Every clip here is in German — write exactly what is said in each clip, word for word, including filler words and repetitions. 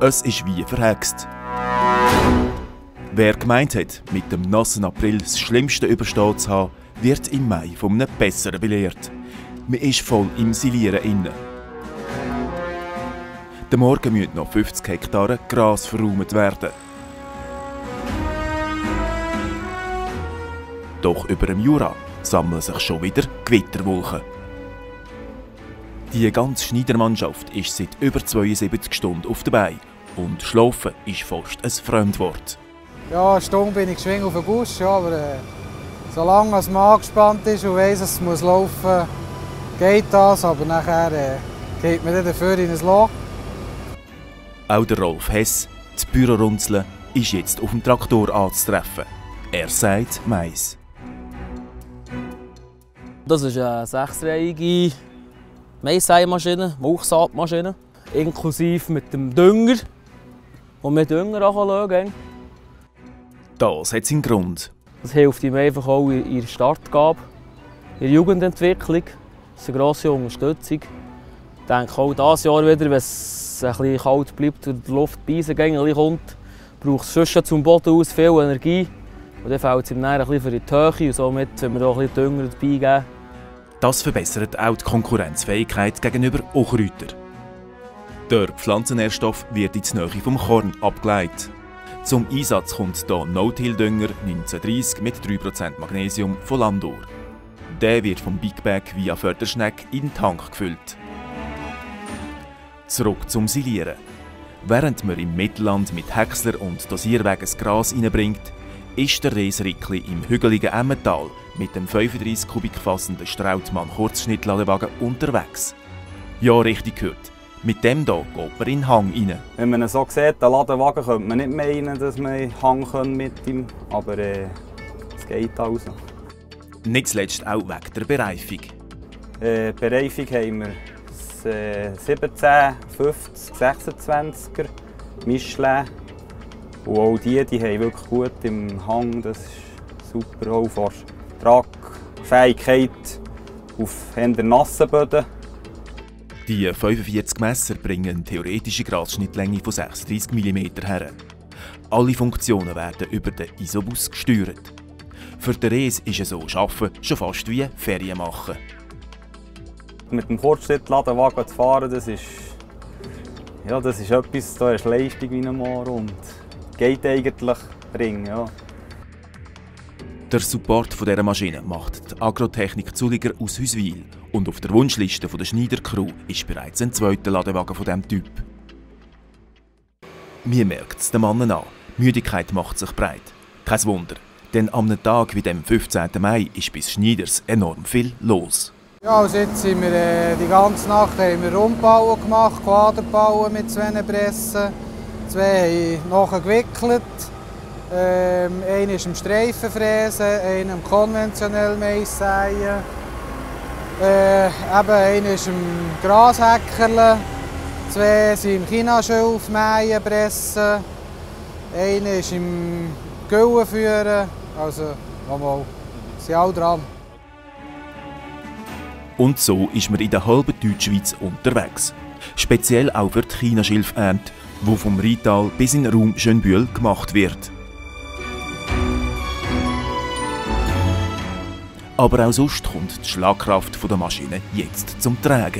Es ist wie verhext. Wer gemeint hat, mit dem nassen April das Schlimmste überstehen zu haben, wird im Mai von einem Besseren belehrt. Man ist voll im Silieren inne. Der Morgen müssen noch fünfzig Hektare Gras verräumt werden. Doch über dem Jura sammeln sich schon wieder Gewitterwolken. Die ganze Schneidermannschaft ist seit über zweiundsiebzig Stunden auf der Beine und Schlafen ist fast ein Fremdwort. Ja, eine Stunde bin ich geschwingen auf den Guss, ja, aber äh, solange man angespannt ist und weiss, dass es muss laufen muss, geht das, aber nachher äh, geht man dann dafür in ein Loch. Auch der Rolf Hess, das Bürorunzeln, ist jetzt auf dem Traktor anzutreffen. Er sagt Mais. Das ist eine sechsreihige Maissämaschine, Mulchsaatmaschine, inklusive mit dem Dünger, und mit Dünger anschauen kann. Das hat seinen Grund. Das hilft ihm einfach auch in ihrer Startgabe, in der Jugendentwicklung. Das ist eine grosse Unterstützung. Ich denke auch dieses Jahr wieder, wenn es ein bisschen kalt bleibt und die Luft bei Eisengänge kommt, braucht es sonst zum Boden aus viel Energie. Und dann fällt es ihm ein bisschen für die Höhe und somit, wenn wir da ein bisschen Dünger dabei geben. Das verbessert auch die Konkurrenzfähigkeit gegenüber Unkräutern. Der Pflanzennährstoff wird in die Nähe vom Korn abgeleitet. Zum Einsatz kommt hier No-Till-Dünger neunzehnhundertdreissig mit drei Prozent Magnesium von Landor. Der wird vom Big Bag via Förderschneck in den Tank gefüllt. Zurück zum Silieren. Während man im Mittelland mit Häcksler und Dosierwägen das Gras reinbringt, ist der Res Rickli im hügeligen Emmental mit dem fünfunddreissig Kubik fassenden Strautmann Kurzschnittladewagen unterwegs. Ja, richtig gehört. Mit dem hier geht man in den Hang rein. Wenn man ihn so sieht, den Ladewagen, könnte man nicht meinen, dass man in den Hang mit ihm, aber äh, es geht also. Nicht zuletzt auch wegen der Bereifung. Äh, Bereifung haben wir das, äh, siebzehn, fünfzig, sechsundzwanziger Mischle. Und auch die, die haben wirklich gut im Hang, das ist super, auch von Tragfähigkeit auf eher nassen Böden. Die fünfundvierzig Messer bringen eine theoretische Grasschnittlänge von sechsunddreissig Millimeter her. Alle Funktionen werden über den Isobus gesteuert. Für den Res ist es so Arbeiten schon fast wie Ferien machen. Mit dem Kurzschnittladewagen zu fahren, das ist, ja, das ist etwas, da ist Leistung wie ein Moor und geht eigentlich bringen. Ja. Der Support dieser Maschine macht die Agrotechnik Zulliger aus Hüswil. Und auf der Wunschliste der Schneider-Crew ist bereits ein zweiter Ladewagen von diesem Typ. Mir merkt es den Mannen an. Müdigkeit macht sich breit. Kein Wunder, denn am Tag wie dem fünfzehnten Mai ist bis Schneiders enorm viel los. Ja, also jetzt sind wir äh, die ganze Nacht haben wir Rundbauen gemacht, Quaderbauen mit zwei Pressen. Zwei haben nachher gewickelt. Ähm, einer ist im Streifenfräsen, einer im konventionell Maissäen. Äh, eben, einer ist im Grashäckerle, zwei sind im Chinaschilf mähen, pressen, einer ist im Güllen führen, also nochmal, sind alle dran. Und so ist man in der halben Deutschschweiz unterwegs. Speziell auch für die Chinaschilfernte, die vom Rheintal bis in den Raum Schönbühl gemacht wird. Aber auch sonst kommt die Schlagkraft der Maschine jetzt zum Tragen.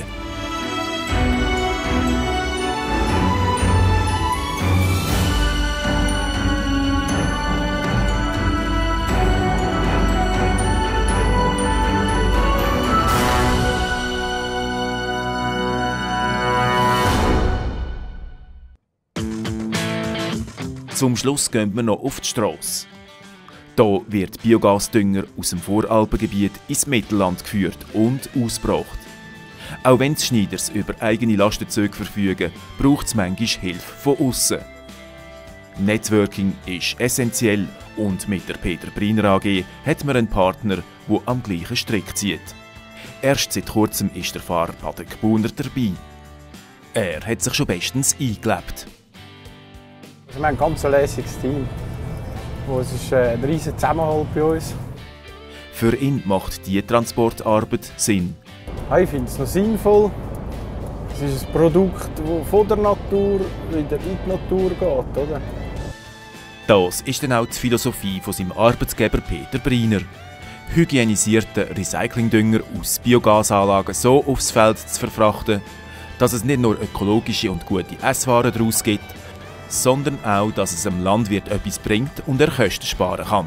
Zum Schluss gehen wir noch auf die Strasse. Hier wird Biogasdünger aus dem Voralpengebiet ins Mittelland geführt und ausgebracht. Auch wenn die Schneiders über eigene Lastenzüge verfügen, braucht es manchmal Hilfe von außen. Networking ist essentiell und mit der Peter Briner A G hat man einen Partner, der am gleichen Strick zieht. Erst seit kurzem ist der Fahrer Patrick Buhner dabei. Er hat sich schon bestens eingelebt. Wir haben ein ganz lässiges Team. Es ist ein riesiger Zusammenhalt bei uns. Für ihn macht diese Transportarbeit Sinn. Ich finde es noch sinnvoll. Es ist ein Produkt, das von der Natur wieder in die Natur geht. Oder? Das ist dann auch die Philosophie von seinem Arbeitgeber Peter Briner. Hygienisierten Recyclingdünger aus Biogasanlagen so aufs Feld zu verfrachten, dass es nicht nur ökologische und gute Esswaren daraus gibt, sondern auch, dass es dem Landwirt etwas bringt und er Kosten sparen kann.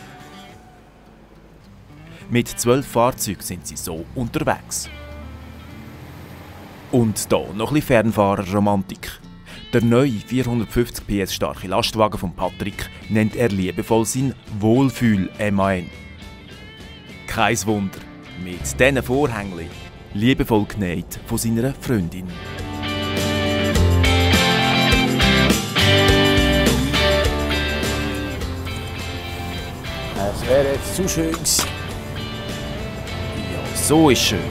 Mit zwölf Fahrzeugen sind sie so unterwegs. Und da noch ein bisschen Fernfahrerromantik. Der neue vierhundertfünfzig P S starke Lastwagen von Patrick nennt er liebevoll sein Wohlfühl-M A N. Kein Wunder, mit diesen Vorhängen, liebevoll genäht von seiner Freundin. Es wäre jetzt zu schön gewesen. Ja, so ist schön.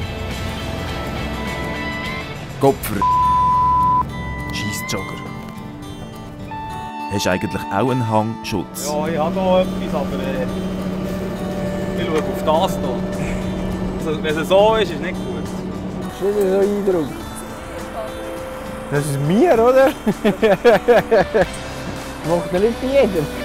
Kopfer. Scheissjogger. Hast du eigentlich auch einen Hangschutz? Ja, ich habe noch etwas, aber äh, ich schaue auf das hier. Also, wenn es so ist, ist es nicht gut. Das ist nicht so Eindruck. Das ist mir, oder? Macht er nicht bei jedem.